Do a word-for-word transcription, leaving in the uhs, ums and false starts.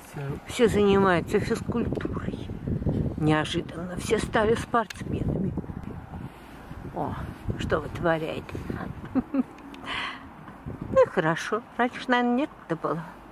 Все занимаются физкультурой. Неожиданно все стали спортсменами. О, что вы творяете? Ну и хорошо. Раньше, наверное, некогда было.